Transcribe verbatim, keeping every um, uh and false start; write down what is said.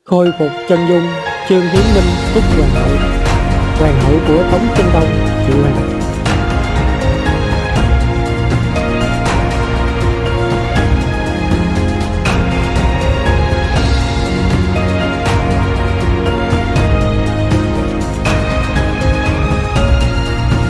Khôi phục chân dung, Trương Hiến Minh thúc hoàng hậu. Hoàng hậu của Tống Trinh Đông chịu hàng